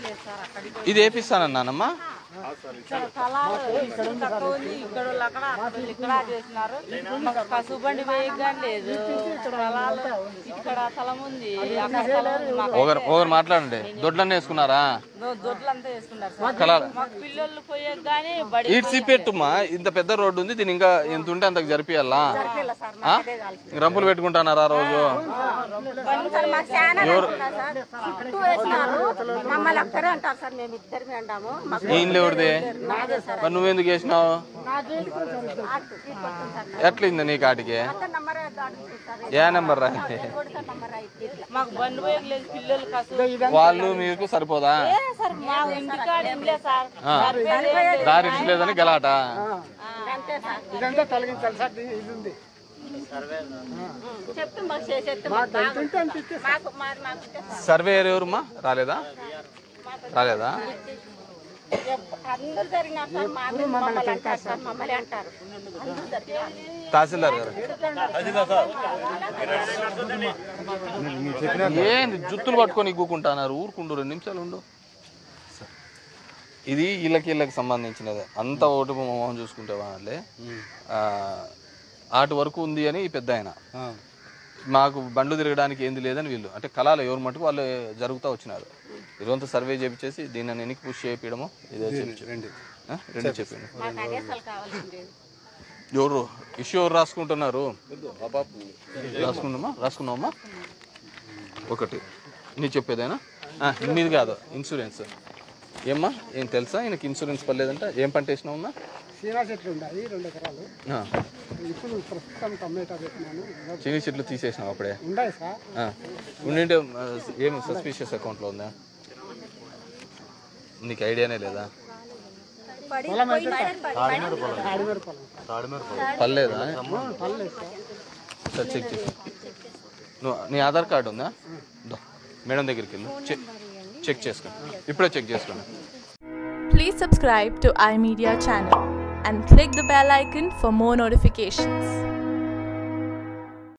ఇది వేపిస్తానన్నానమ్మా. ఒకరు మాట్లాడండి. దొడ్లన్నీ వేసుకున్నారా? ఇటు పెట్టమ్మా. ఇంత పెద్ద రోడ్డు ఉంది, దీని ఇంకా ఎంత ఉంటే అంతకు జరిపియాలా? రంపులు పెట్టుకుంటున్నారా రోజు? ఎవరిది? మరి నువ్వెందుకు వేసినావు? ఎట్లయింది నీ కాటికి? ఏ నెంబర్ రా? వాళ్ళు మీకు సరిపోదా? దారి లేదని గలాట. సర్వేయర్ ఎవరుమ్మా? రాలేదా? తహసీల్దార్ గారు ఏంది జుత్తులు పట్టుకొని ఇగ్గుకుంటున్నారు? ఊరుకుండు, 2 నిమిషాలు ఉండు. ఇది వీళ్ళకి సంబంధించినది. అంత ఓటు మొహం చూసుకుంటే వాళ్ళే ఆటు వరకు ఉంది అని ఈ పెద్ద ఆయన. మాకు బండ్లు తిరగడానికి ఏంది లేదని వీళ్ళు అంటే కళాలు ఎవరు మటుకు వాళ్ళు జరుగుతూ వచ్చినారు. ఇదంతా సర్వే చేపించేసి దీన్ని ఎన్నికి పుష్ చేయించడము ఇదే రెండు చెప్పింది. ఎవరు ఇష్యూ ఎవరు రాసుకుంటున్నారు? రాసుకున్నామా? ఒకటి నీ చెప్పేదేనా? నీది కాదు, ఇన్సూరెన్స్. ఏమ్మా ఏం తెలుసా? ఈయనకి ఇన్సూరెన్స్ పర్లేదంట. ఏం పంట వేసినావమ్మా? చీనీ చెట్లు తీసేసినావు అప్పుడే? ఉండింటే ఏం సస్పీషియస్ అకౌంట్లో ఉందా? నీకు ఐడియానే లేదా? పర్లేదా? సార్ చెక్ చేసి నీ ఆధార్ కార్డు ఉందా? మేడం దగ్గరికి వెళ్ళు, చెక్ చేసుకోండి. ఇప్పుడే చెక్ చేసుకోండి. Please subscribe to iMedia channel and click the bell icon for more notifications.